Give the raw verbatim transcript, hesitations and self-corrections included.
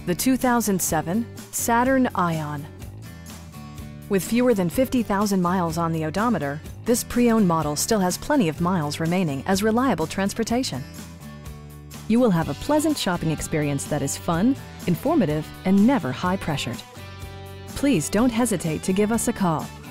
the two thousand seven Saturn Ion. With fewer than fifty thousand miles on the odometer, this pre-owned model still has plenty of miles remaining as reliable transportation. You will have a pleasant shopping experience that is fun, informative, and never high-pressured. Please don't hesitate to give us a call.